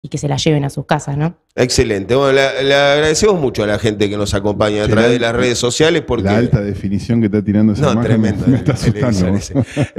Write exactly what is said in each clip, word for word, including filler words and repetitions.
y que se la lleven a sus casas, ¿no? Excelente. Bueno, le, le agradecemos mucho a la gente que nos acompaña a través de las redes sociales. Porque la alta definición que está tirando esa no, imagen tremendo, me, me está asustando. este,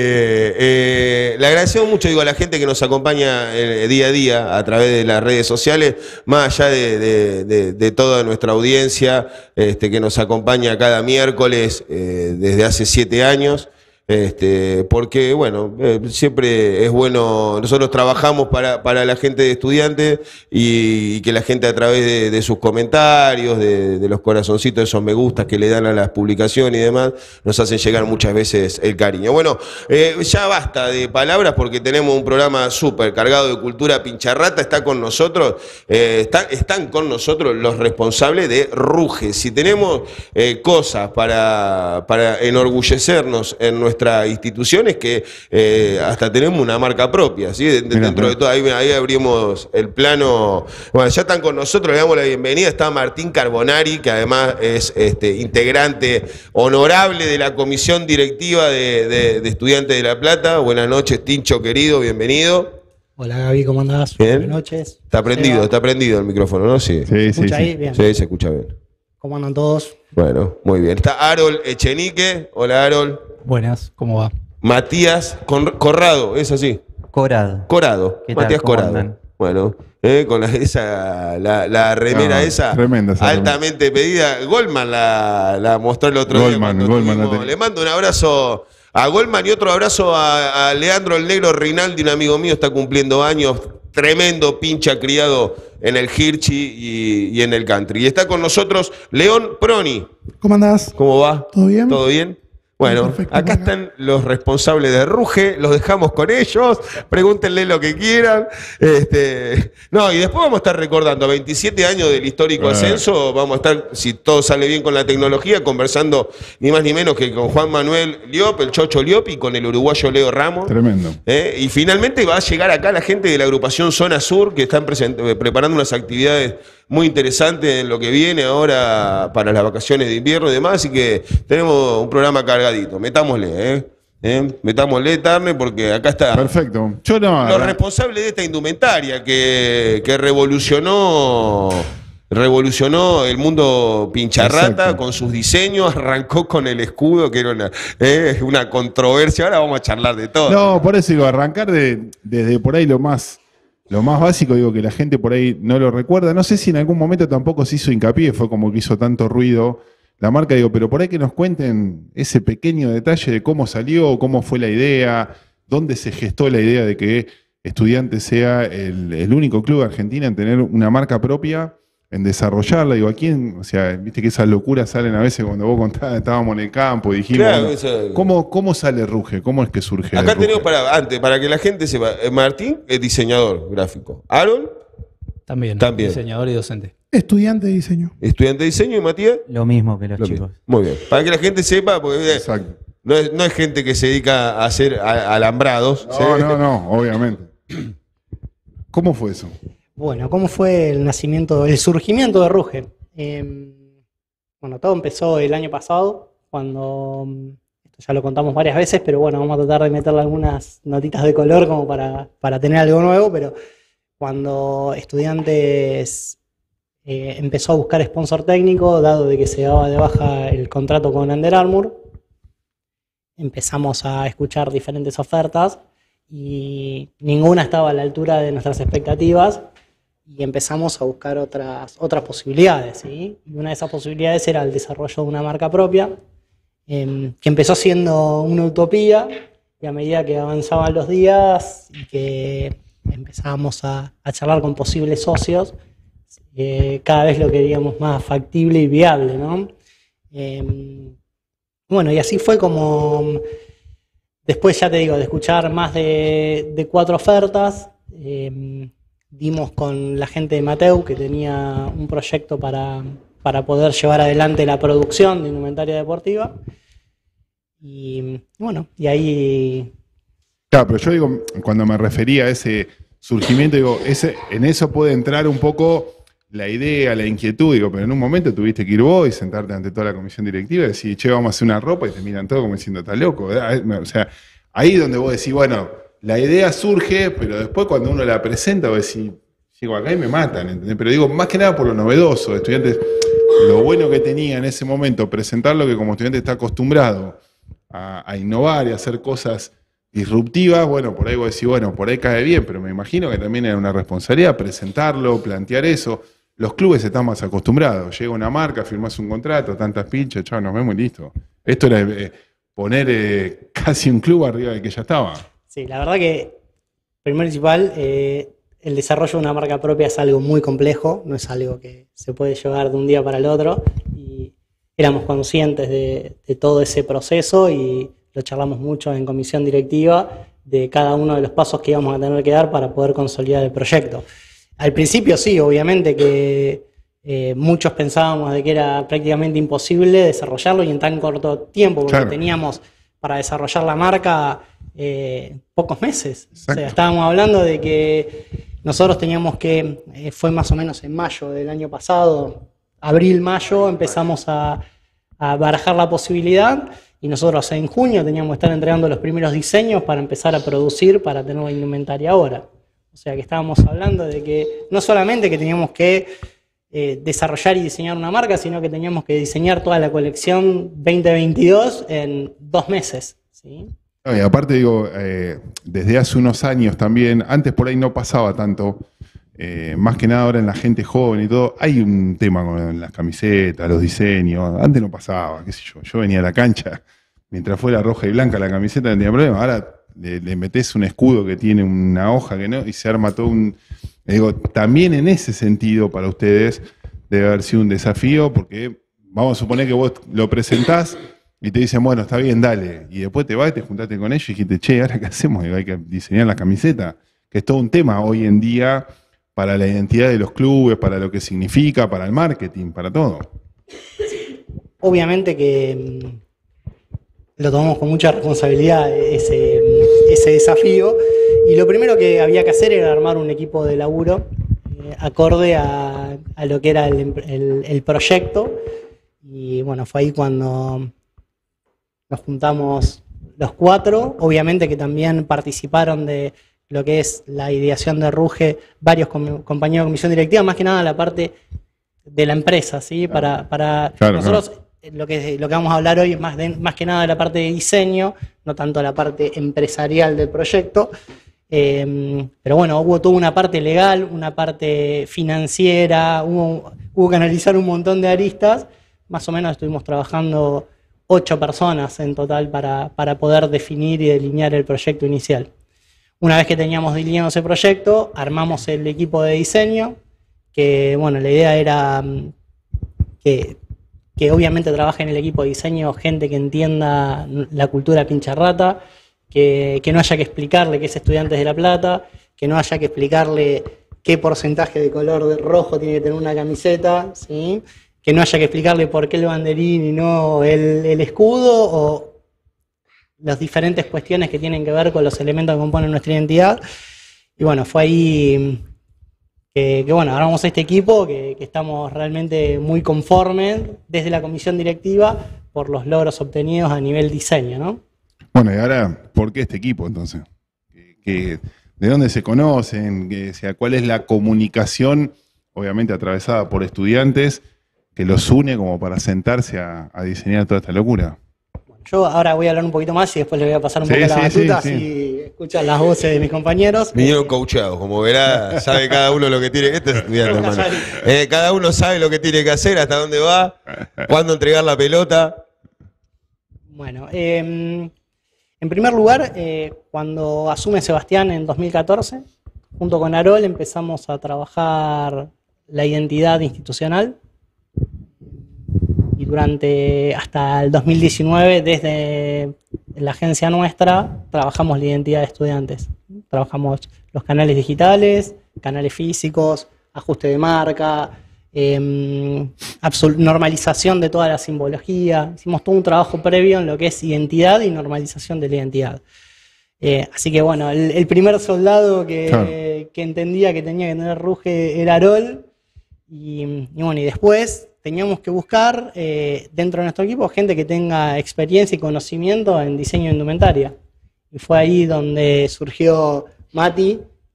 eh, le agradecemos mucho, digo, a la gente que nos acompaña eh, día a día a través de las redes sociales, más allá de, de, de, de toda nuestra audiencia este, que nos acompaña cada miércoles eh, desde hace siete años. Este, porque, bueno, eh, siempre es bueno, nosotros trabajamos para, para la gente de estudiantes y, y que la gente a través de, de sus comentarios, de, de los corazoncitos, esos me gustas que le dan a las publicaciones y demás, nos hacen llegar muchas veces el cariño. Bueno, eh, ya basta de palabras porque tenemos un programa súper cargado de cultura pincharrata, está con nosotros, eh, está, están con nosotros los responsables de Ruge. Si tenemos eh, cosas para, para enorgullecernos en nuestra institución es que eh, hasta tenemos una marca propia, ¿sí? De, de, dentro de todo, ahí, ahí abrimos el plano. Bueno, ya están con nosotros, le damos la bienvenida, está Martín Carbonari, que además es este, integrante honorable de la comisión directiva de, de, de Estudiantes de La Plata. Buenas noches, Tincho querido, bienvenido. Hola Gaby, ¿cómo andás? Bien. Buenas noches. Está prendido, está prendido el micrófono, ¿no? Sí. Sí, ¿Se sí, escucha sí. ahí? Bien. Sí, se escucha bien. ¿Cómo andan todos? Bueno, muy bien. Está Harold Echenique. Hola, Harold. Buenas, ¿cómo va? Matías Corrado, ¿es así? Corado. Corado. ¿Qué tal? Matías ¿Cómo Corado. andan? Bueno, eh, con la, esa, la, la remera No, esa, tremenda esa altamente pedida. Goldman la, la mostró el otro Goldman, día. Goldman la Tuvimos, tenía. le mando un abrazo a Goldman y otro abrazo a, a Leandro el Negro Rinaldi, un amigo mío, está cumpliendo años. Tremendo pincha criado en el Hirschi y, y en el country. Y está con nosotros León Proni. ¿Cómo andás? ¿Cómo va? ¿Todo bien? ¿Todo bien? Bueno, Perfecto, acá acá. están los responsables de Ruge, los dejamos con ellos, pregúntenle lo que quieran. Este, no, y después vamos a estar recordando veintisiete años del histórico Bueno. ascenso, vamos a estar, si todo sale bien con la tecnología, conversando ni más ni menos que con Juan Manuel Liop, el Chocho Liop, y con el uruguayo Leo Ramos. Tremendo. ¿Eh? Y finalmente va a llegar acá la gente de la agrupación Zona Sur, que están present- eh, preparando unas actividades muy interesantes en lo que viene ahora para las vacaciones de invierno y demás, así que tenemos un programa cargadito. Metámosle, ¿eh? ¿Eh? Metámosle, Tarne, porque acá está Perfecto. Yo no. los responsables de esta indumentaria que, que revolucionó... Revolucionó el mundo pincharrata. Exacto. Con sus diseños, arrancó con el escudo, que era una, eh, una controversia. Ahora vamos a charlar de todo. No, por eso digo, arrancar de, desde por ahí lo más, lo más básico, digo que la gente por ahí no lo recuerda. No sé si en algún momento tampoco se hizo hincapié, fue como que hizo tanto ruido la marca, digo, pero por ahí que nos cuenten ese pequeño detalle de cómo salió, cómo fue la idea, dónde se gestó la idea de que Estudiantes sea el, el único club de Argentina en tener una marca propia, en desarrollarla. Digo, ¿a quién? O sea, viste que esas locuras salen a veces cuando vos contabas, estábamos en el campo y dijimos, Claro, bueno, eso- ¿cómo, ¿cómo sale Ruge? ¿Cómo es que surge? Acá el tenemos Ruge? para, antes, para que la gente sepa, eh, Martín es diseñador gráfico. Aaron, También, También. diseñador y docente. Estudiante de diseño. estudiante de diseño, y Matías. Lo mismo que los Lo chicos. mismo. Muy bien. Para que la gente sepa, porque eh, Exacto. no es, no es gente que se dedica a hacer a- alambrados. ¿sí? No, no, no, obviamente. ¿Cómo fue eso? Bueno, ¿cómo fue el nacimiento, el surgimiento de Ruge? Eh, bueno, todo empezó el año pasado, cuando, mm, esto ya lo contamos varias veces, pero bueno, vamos a tratar de meterle algunas notitas de color como para, para tener algo nuevo, pero cuando Estudiantes eh, empezó a buscar sponsor técnico, dado de que se daba de baja el contrato con Under Armour, empezamos a escuchar diferentes ofertas y ninguna estaba a la altura de nuestras expectativas y empezamos a buscar otras, otras posibilidades, ¿sí? Y una de esas posibilidades era el desarrollo de una marca propia, eh, que empezó siendo una utopía y a medida que avanzaban los días y que empezábamos a, a charlar con posibles socios, eh, cada vez lo queríamos más factible y viable, ¿no? Eh, bueno, y así fue como... Después, ya te digo, de escuchar más de, de cuatro ofertas, eh, dimos con la gente de Mateu, que tenía un proyecto para, para poder llevar adelante la producción de indumentaria deportiva. Y bueno, y ahí... Claro, pero yo digo, cuando me refería a ese surgimiento, digo, ese, en eso puede entrar un poco la idea, la inquietud, digo, pero en un momento tuviste que ir vos y sentarte ante toda la comisión directiva y decir, che, vamos a hacer una ropa, y te miran todo como diciendo, está loco, ¿verdad? O sea, ahí donde vos decís, bueno, la idea surge, pero después cuando uno la presenta, vos decís, Llego acá y me matan, ¿entendés? Pero digo, más que nada por lo novedoso, estudiantes, lo bueno que tenía en ese momento, presentarlo que como estudiante está acostumbrado a, a innovar y a hacer cosas disruptivas, bueno, por ahí vos decís, bueno, por ahí cae bien, pero me imagino que también era una responsabilidad presentarlo, plantear eso. Los clubes están más acostumbrados. Llega una marca, firmás un contrato, tantas pinchas, chao, nos vemos y listo. Esto era eh, poner eh, casi un club arriba del que ya estaba. Sí, la verdad que, primero y principal, eh, el desarrollo de una marca propia es algo muy complejo, no es algo que se puede llevar de un día para el otro. Y éramos conscientes de, de todo ese proceso y lo charlamos mucho en comisión directiva de cada uno de los pasos que íbamos a tener que dar para poder consolidar el proyecto. Al principio sí, obviamente que eh, muchos pensábamos de que era prácticamente imposible desarrollarlo y en tan corto tiempo, porque Claro. teníamos para desarrollar la marca eh, pocos meses. Exacto. O sea, estábamos hablando de que nosotros teníamos que, eh, fue más o menos en mayo del año pasado, abril, mayo, empezamos a, a barajar la posibilidad y nosotros en junio teníamos que estar entregando los primeros diseños para empezar a producir, para tener la indumentaria ahora. O sea que estábamos hablando de que no solamente que teníamos que eh, desarrollar y diseñar una marca, sino que teníamos que diseñar toda la colección veinte veintidós en dos meses, ¿sí? No, y aparte digo, eh, desde hace unos años también, antes por ahí no pasaba tanto, eh, más que nada ahora en la gente joven y todo, hay un tema con las camisetas, los diseños, antes no pasaba, qué sé yo, yo venía a la cancha, mientras fuera roja y blanca la camiseta no tenía problema, ahora le, le metés un escudo que tiene una hoja que no, y se arma todo un... Digo, también en ese sentido para ustedes debe haber sido un desafío, porque vamos a suponer que vos lo presentás y te dicen, bueno, está bien, dale. Y después te vas y te juntaste con ellos y dijiste, che, ¿ahora qué hacemos? Digo, hay que diseñar la camiseta, que es todo un tema hoy en día para la identidad de los clubes, para lo que significa, para el marketing, para todo. Obviamente que mm, lo tomamos con mucha responsabilidad ese, ese desafío y lo primero que había que hacer era armar un equipo de laburo eh, acorde a, a lo que era el, el, el proyecto y bueno, fue ahí cuando nos juntamos los cuatro, obviamente que también participaron de lo que es la ideación de Ruge varios com compañeros de comisión directiva, más que nada la parte de la empresa, ¿sí? Para, para Claro, nosotros claro. Lo que, lo que vamos a hablar hoy es más, de, más que nada de la parte de diseño, no tanto la parte empresarial del proyecto. Eh, pero bueno, hubo toda una parte legal, una parte financiera, hubo, hubo que analizar un montón de aristas. Más o menos estuvimos trabajando ocho personas en total para, para poder definir y delinear el proyecto inicial. Una vez que teníamos delineado ese proyecto, armamos el equipo de diseño, que bueno, la idea era que, que obviamente trabaje en el equipo de diseño gente que entienda la cultura pincharrata, que, que no haya que explicarle que es Estudiantes de La Plata, que no haya que explicarle qué porcentaje de color de rojo tiene que tener una camiseta, ¿sí? Que no haya que explicarle por qué el banderín y no el, el escudo, o las diferentes cuestiones que tienen que ver con los elementos que componen nuestra identidad. Y bueno, fue ahí que, que bueno, armamos este equipo, que, que estamos realmente muy conformes desde la comisión directiva por los logros obtenidos a nivel diseño, ¿no? Bueno, y ahora, ¿por qué este equipo entonces? ¿Qué, qué, ¿De dónde se conocen? ¿Qué, sea, ¿Cuál es la comunicación, obviamente atravesada por estudiantes, que los une como para sentarse a, a diseñar toda esta locura? Yo ahora voy a hablar un poquito más y después le voy a pasar un Sí, poco la sí, batuta, sí, sí. si escuchan las voces de mis compañeros. Vinieron coacheados, como verá, sabe cada uno lo que tiene. Este es estudiante, hermano. Eh, cada uno sabe lo que tiene que hacer, hasta dónde va, cuándo entregar la pelota. Bueno, eh, en primer lugar, eh, cuando asume Sebastián en dos mil catorce, junto con Arol empezamos a trabajar la identidad institucional. Y durante hasta el dos mil diecinueve, desde la agencia nuestra, trabajamos la identidad de estudiantes. Trabajamos los canales digitales, canales físicos, ajuste de marca, eh, normalización de toda la simbología. Hicimos todo un trabajo previo en lo que es identidad y normalización de la identidad. Eh, así que bueno, el, el primer soldado que, Claro. que entendía que tenía que tener Ruge era Arol. Y, y bueno, y después teníamos que buscar eh, dentro de nuestro equipo gente que tenga experiencia y conocimiento en diseño de indumentaria. Y fue ahí donde surgió Mati,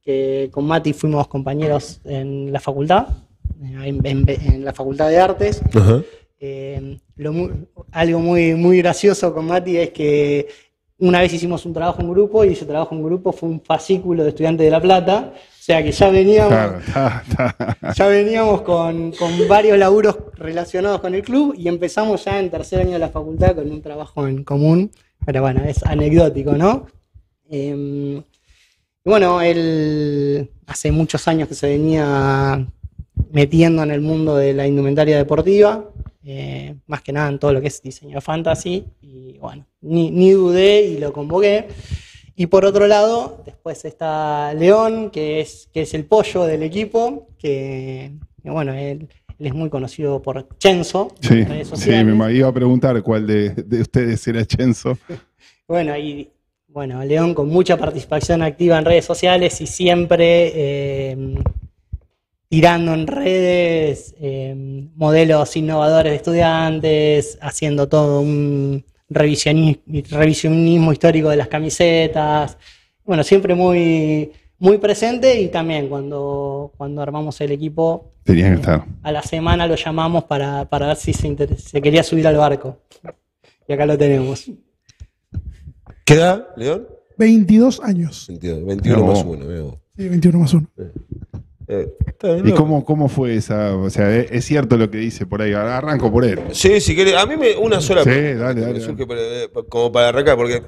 que con Mati fuimos compañeros en la facultad, en, en, en la Facultad de Artes. Ajá. Eh, lo muy, algo muy, muy gracioso con Mati es que una vez hicimos un trabajo en grupo y ese trabajo en grupo fue un fascículo de Estudiantes de La Plata. O sea que ya veníamos, Claro, está, está. ya veníamos con, con varios laburos relacionados con el club y empezamos ya en tercer año de la facultad con un trabajo en común. Pero bueno, es anecdótico, ¿no? Eh, y bueno, él hace muchos años que se venía metiendo en el mundo de la indumentaria deportiva. Eh, más que nada en todo lo que es diseño fantasy, y bueno, ni, ni dudé y lo convoqué. Y por otro lado, después está León, que es, que es el pollo del equipo, que, que bueno, él, él es muy conocido por Chenzo, Sí, en redes sí, sociales. me iba a preguntar cuál de, de ustedes era Chenzo. Bueno, y bueno, León con mucha participación activa en redes sociales y siempre eh, tirando en redes eh, modelos innovadores de estudiantes, haciendo todo un revisionismo, revisionismo histórico de las camisetas. Bueno, siempre muy, muy presente, y también cuando, cuando armamos el equipo, Tenía que estar. a la semana lo llamamos para, para ver si se, inter- se quería subir al barco. Y acá lo tenemos. ¿Qué edad, León? veintidós años. veintidós, veintiuno No. más uno. veo. Sí, veintiuno más uno. Eh, está bien, ¿Y no. cómo, cómo fue esa? O sea, es, es cierto lo que dice por ahí. Arranco por él. Sí, si querés. A mí me, una sola Sí, pregunta dale, que me dale, surge para- eh, como para arrancar, porque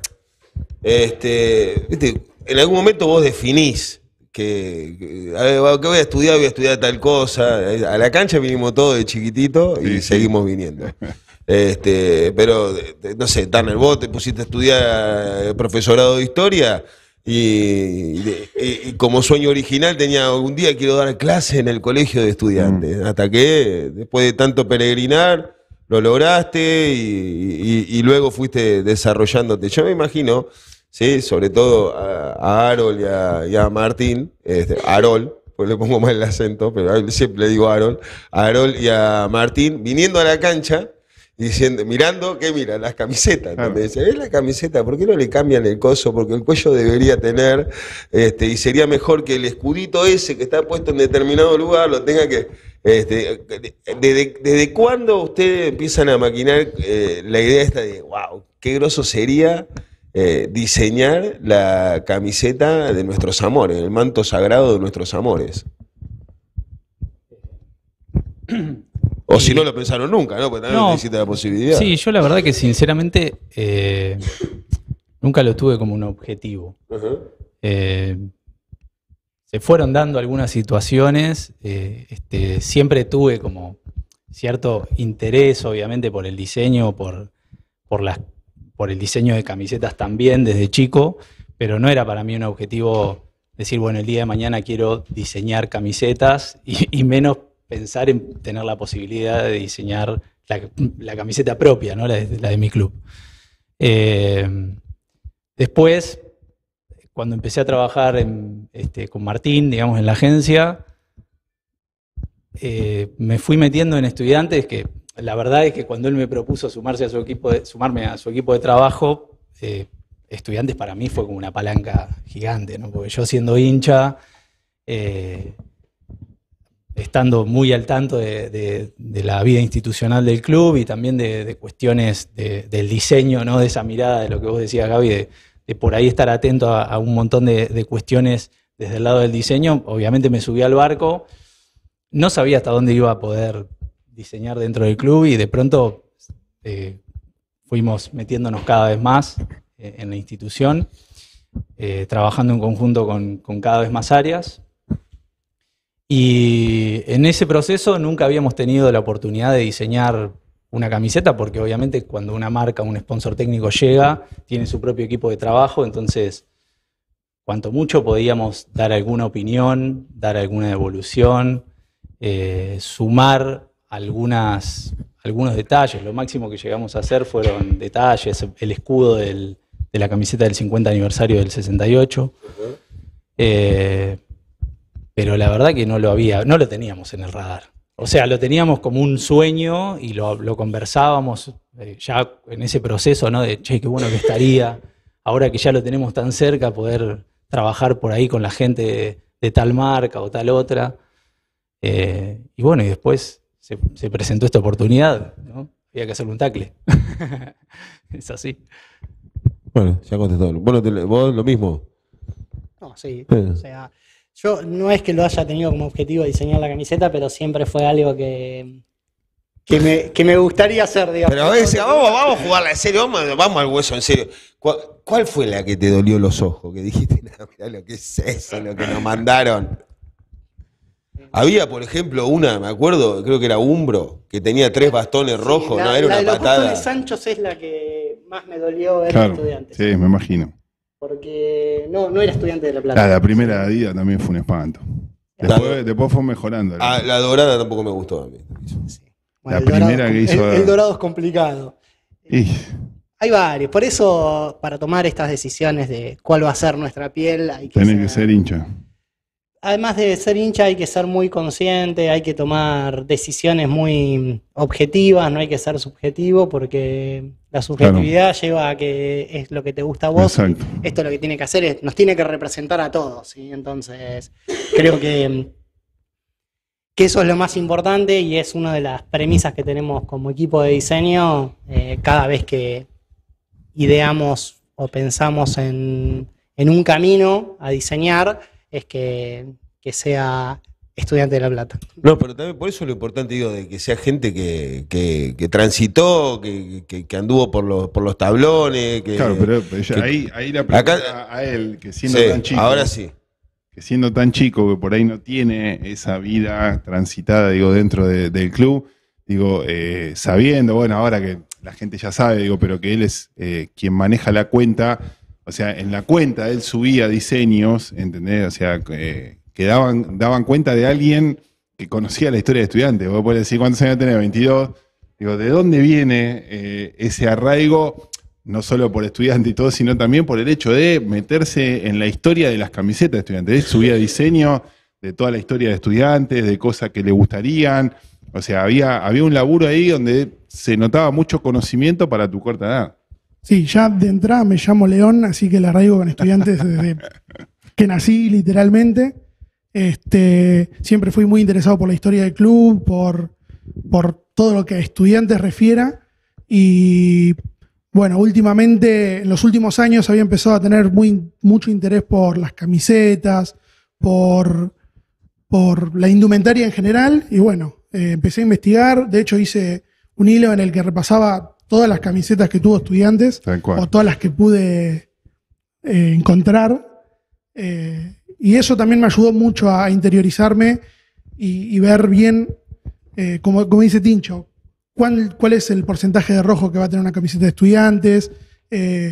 este, viste, en algún momento vos definís que, que, a ver, que voy a estudiar, voy a estudiar tal cosa. A la cancha vinimos todos de chiquitito y Sí, sí. seguimos viniendo. Este, pero, de- no sé, Turner, vos te pusiste a estudiar eh, profesorado de historia y, y de- y- y como sueño original tenía algún día quiero dar clase en el colegio de estudiantes. Hasta que después de tanto peregrinar lo lograste y, y- y luego fuiste desarrollándote. Yo me imagino, sí, sobre todo a, a Harold y a, y a Martín, este, Harold, pues le pongo mal el acento, pero a él siempre le digo Harold, a Harold y a Martín, viniendo a la cancha, diciendo, mirando, ¿qué mira? Las camisetas. Claro. ¿Entendés? Es la camiseta, ¿por qué no le cambian el coso? Porque el cuello debería tener, este, y sería mejor que el escudito ese que está puesto en determinado lugar lo tenga que. Este, ¿desde, desde cuándo ustedes empiezan a maquinar eh, la idea esta de, wow, qué groso sería eh, diseñar la camiseta de nuestros amores, el manto sagrado de nuestros amores? O si no lo pensaron nunca, ¿no? Porque también No. existe la posibilidad. Sí, yo la verdad que sinceramente eh, nunca lo tuve como un objetivo. Ajá. Eh, se fueron dando algunas situaciones, eh, este, siempre tuve como cierto interés, obviamente, por el diseño, por, por, las, por el diseño de camisetas también desde chico, pero no era para mí un objetivo decir, bueno, el día de mañana quiero diseñar camisetas y, y menos pensar en tener la posibilidad de diseñar la, la camiseta propia, ¿no? la, de, la de mi club. Eh, después, cuando empecé a trabajar en, este, con Martín, digamos, en la agencia, eh, me fui metiendo en estudiantes que la verdad es que cuando él me propuso sumarse a su equipo de, sumarme a su equipo de trabajo, eh, estudiantes para mí fue como una palanca gigante, ¿no? Porque yo siendo hincha, eh, estando muy al tanto de, de, de la vida institucional del club y también de, de cuestiones de, del diseño, ¿no? De esa mirada de lo que vos decías, Gaby, de, de por ahí estar atento a, a un montón de, de cuestiones desde el lado del diseño. Obviamente me subí al barco, no sabía hasta dónde iba a poder diseñar dentro del club y de pronto eh, fuimos metiéndonos cada vez más eh, en la institución, eh, trabajando en conjunto con, con cada vez más áreas. Y en ese proceso nunca habíamos tenido la oportunidad de diseñar una camiseta, porque obviamente cuando una marca, un sponsor técnico llega, tiene su propio equipo de trabajo, entonces cuanto mucho podíamos dar alguna opinión, dar alguna evolución, eh, sumar algunas, algunos detalles. Lo máximo que llegamos a hacer fueron detalles, el escudo del, de la camiseta del cincuenta aniversario del sesenta y ocho. Uh-huh. eh, Pero la verdad que no lo había, no lo teníamos en el radar. O sea, lo teníamos como un sueño y lo, lo conversábamos eh, ya en ese proceso, ¿no? De, che, qué bueno que estaría, ahora que ya lo tenemos tan cerca, poder trabajar por ahí con la gente de tal marca o tal otra. Eh, y bueno, y después se, se presentó esta oportunidad, ¿no? Había que hacer un tackle. Es así. Bueno, ya contestó. Bueno, te- vos lo mismo. No, sí. Sí. O sea, yo no es que lo haya tenido como objetivo diseñar la camiseta, pero siempre fue algo que, que, me, que me gustaría hacer, digamos. Pero a veces, vamos, vamos a jugarla en serio, vamos, vamos al hueso en serio. ¿Cuál, cuál fue la que te dolió los ojos? Que dijiste, no, mirá lo que es eso, lo que nos mandaron. Había, por ejemplo, una, me acuerdo, creo que era Umbro, que tenía tres bastones Sí, rojos, la, ¿no? Era la de una los patada. bastones anchos es la que más me dolió ver Claro, estudiantes. sí, me imagino. Porque no, no era estudiante de La Plata. La, la primera Adidas también fue un espanto. Después, después fue mejorando. Ah, la dorada tampoco me gustó a mí. Sí. La el dorado primera es que com- hizo- El, el dorado es complicado. Y, Hay varios. Por eso, para tomar estas decisiones de cuál va a ser nuestra piel, hay que tenés ser, que ser hincha. además de ser hincha, hay que ser muy consciente, hay que tomar decisiones muy objetivas, no hay que ser subjetivo, porque la subjetividad lleva a que es lo que te gusta a vos. Exacto. Esto lo que tiene que hacer es, nos tiene que representar a todos, ¿sí? Entonces, creo que, que eso es lo más importante y es una de las premisas que tenemos como equipo de diseño eh, cada vez que ideamos o pensamos en, en un camino a diseñar, es que, que sea estudiante de La Plata. No, pero también por eso lo importante, digo, de que sea gente que, que, que transitó, que, que, que anduvo por los, por los tablones. Que, Claro, pero, pero ya que- ahí, ahí la pregunta Acá- a él, que siendo Sí, tan chico, ahora sí. que siendo tan chico, que por ahí no tiene esa vida transitada, digo, dentro de- del club, digo, eh, sabiendo, bueno, ahora que la gente ya sabe, digo, pero que él es eh, quien maneja la cuenta, o sea, en la cuenta él subía diseños, ¿entendés? O sea, eh, que daban, daban cuenta de alguien que conocía la historia de estudiantes. Vos podés decir, ¿cuántos años tenés? veintidós. Digo, ¿de dónde viene eh, ese arraigo? No solo por estudiante y todo, sino también por el hecho de meterse en la historia de las camisetas de estudiantes. Él subía diseño de toda la historia de estudiantes, de cosas que le gustarían. O sea, había, había un laburo ahí donde se notaba mucho conocimiento para tu corta edad. Sí, ya de entrada me llamo León, así que la arraigo con estudiantes desde que nací, literalmente. Este, siempre fui muy interesado por la historia del club, por, por todo lo que a estudiantes refiera. Y bueno, últimamente, en los últimos años había empezado a tener muy, mucho interés por las camisetas, por, por la indumentaria en general. Y bueno, eh, empecé a investigar. De hecho, hice un hilo en el que repasaba todas las camisetas que tuvo estudiantes, Tal cual. o todas las que pude eh, encontrar. Eh, y eso también me ayudó mucho a interiorizarme y, y ver bien, eh, como, como dice Tincho, cuál, cuál es el porcentaje de rojo que va a tener una camiseta de estudiantes. Eh,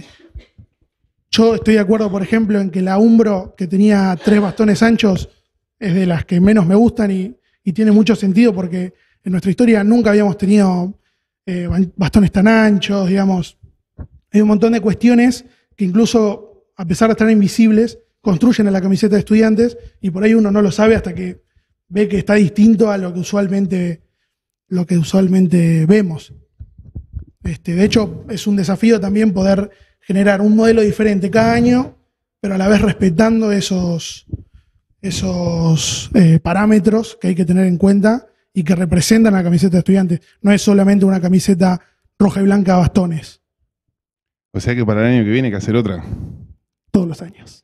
yo estoy de acuerdo, por ejemplo, en que la Umbro, que tenía tres bastones anchos, es de las que menos me gustan y, y tiene mucho sentido porque en nuestra historia nunca habíamos tenido eh, bastones tan anchos, digamos. Hay un montón de cuestiones que incluso, a pesar de estar invisibles, construyen a la camiseta de estudiantes y por ahí uno no lo sabe hasta que ve que está distinto a lo que usualmente, lo que usualmente vemos. Este, de hecho, es un desafío también poder generar un modelo diferente cada año, pero a la vez respetando esos, esos eh, parámetros que hay que tener en cuenta y que representan a la camiseta de estudiantes. No es solamente una camiseta roja y blanca a bastones, O sea que para el año que viene hay que hacer otra. todos los años.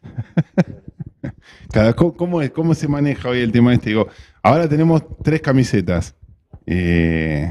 Cada, ¿cómo, cómo es, ¿Cómo se maneja hoy el tema este? Digo, ahora tenemos tres camisetas. Eh,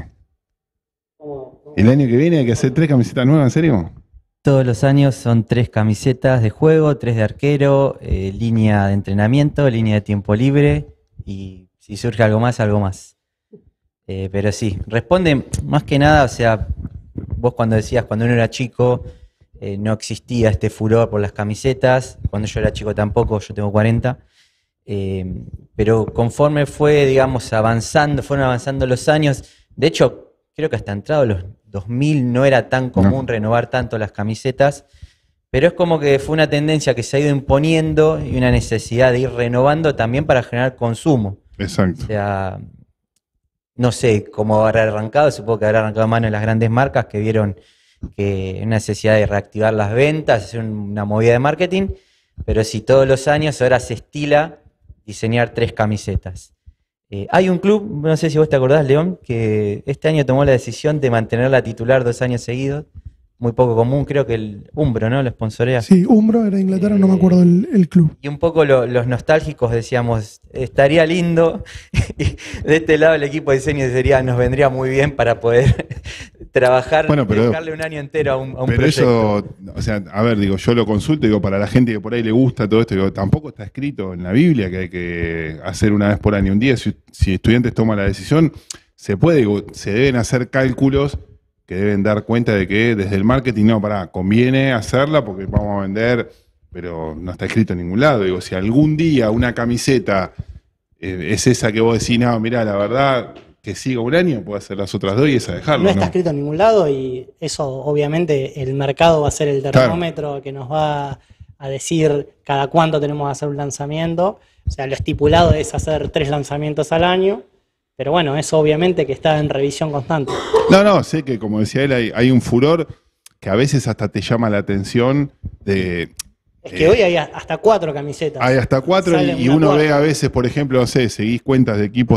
¿El año que viene hay que hacer tres camisetas nuevas, en serio? Todos los años son tres camisetas de juego, tres de arquero, eh, línea de entrenamiento, línea de tiempo libre y si surge algo más, algo más. Eh, pero sí, responde más que nada, o sea, vos cuando decías, cuando uno era chico, eh, no existía este furor por las camisetas, cuando yo era chico tampoco, yo tengo cuarenta, eh, pero conforme fue, digamos, avanzando, fueron avanzando los años, de hecho, creo que hasta entrado los dos mil no era tan común No. renovar tanto las camisetas, pero es como que fue una tendencia que se ha ido imponiendo y una necesidad de ir renovando también para generar consumo. Exacto. O sea, no sé cómo habrá arrancado, supongo que habrá arrancado a mano en las grandes marcas que vieron que una necesidad de reactivar las ventas, hacer una movida de marketing, pero sí, todos los años ahora se estila diseñar tres camisetas. Eh, hay un club, no sé si vos te acordás, León, que este año tomó la decisión de mantener la titular dos años seguidos. Muy poco común, creo que el Umbro, ¿no? Lo sponsorea. Sí, Umbro era de Inglaterra, Eh, no me acuerdo el, el club. Y un poco lo- los nostálgicos decíamos, estaría lindo, y de este lado el equipo de diseño sería, nos vendría muy bien para poder trabajar, Bueno, pero- dedicarle un año entero a un, a un Pero proyecto. eso, o sea, a ver, digo, yo lo consulto, digo, para la gente que por ahí le gusta todo esto, digo, tampoco está escrito en la Biblia que hay que hacer una vez por año un día. Si, si estudiantes toman la decisión, se puede, digo, se deben hacer cálculos que deben dar cuenta de que desde el marketing, no, pará, conviene hacerla porque vamos a vender, pero no está escrito en ningún lado. Digo, si algún día una camiseta eh, es esa que vos decís, no, mirá, la verdad, que siga un año, puede hacer las otras dos y esa dejarlo, No está ¿no? escrito en ningún lado y eso obviamente el mercado va a ser el termómetro que nos va a decir cada cuánto tenemos que hacer un lanzamiento. O sea, lo estipulado es hacer tres lanzamientos al año, pero bueno, eso obviamente que está en revisión constante. No, no, sé que como decía él, hay, hay un furor que a veces hasta te llama la atención de... Es que eh, hoy hay hasta cuatro camisetas. Hay hasta cuatro Sale y, y una uno cuarta. ve a veces, por ejemplo, no sé, seguís cuentas de equipos